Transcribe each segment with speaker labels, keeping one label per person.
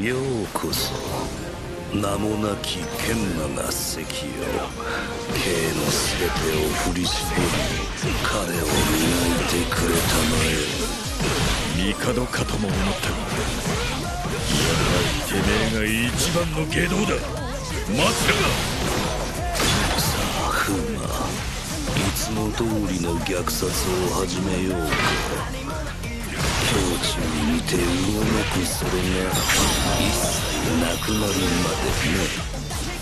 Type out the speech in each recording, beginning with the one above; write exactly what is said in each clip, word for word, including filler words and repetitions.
Speaker 1: ようこそ名もなき研磨が石よ。刑のすべてを振り絞り彼を磨いてくれたまえ。
Speaker 2: 帝かとも思ったが、やはりてめえが一番の外道だ。待つが
Speaker 1: さあフーマ、いつも通りの虐殺を始めようか。胸中にてうごめくそれが一切なくなるまでね。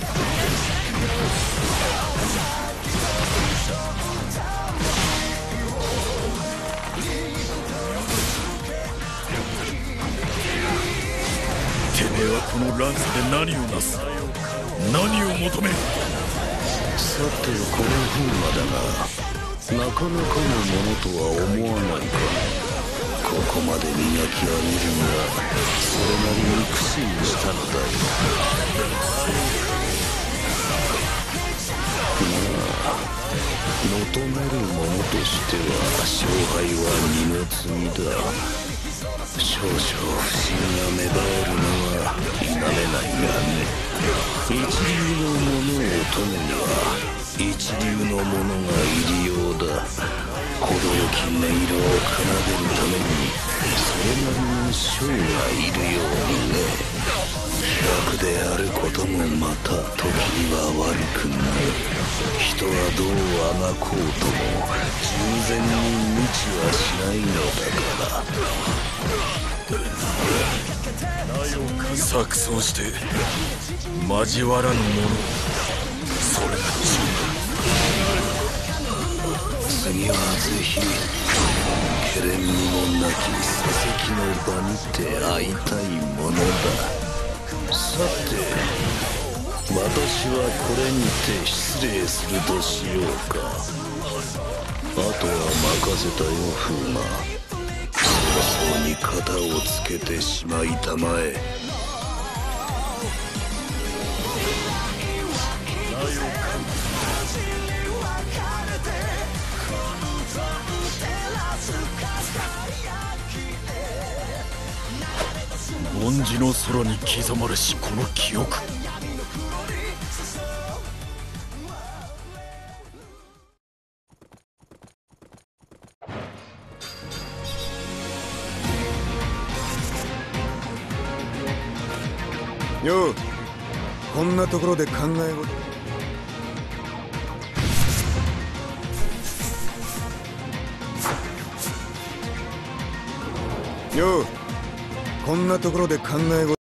Speaker 2: てめえはこの乱世で何をなす、何を求める。
Speaker 1: さてこの風魔だが、なかなかのものとは思わないか。ここまで磨き上げるにはそれなりに苦心したのだよ。まあ求めるものとしては勝敗は二の次だ。少々不審が芽生えるのは否めないがね。一流のものを止めには一流のものが入りようだ。程よき音色を奏でるためにそれなりの将がいるようにね。楽であることもまた時には悪くない。人はどうあがこうとも従前に無知はしないのだから。
Speaker 2: 錯綜して交わらぬもの、それが自
Speaker 1: 次はぜひけれんみもなき礎石の場にて会いたいものだ。さて私はこれにて失礼するとしようか。あとは任せたよ風魔。早々に片をつけてしまいたまえ。
Speaker 2: 梵字の空に刻まれしこの記憶。
Speaker 3: よう、こんなところで考え事ようこんなところで考え事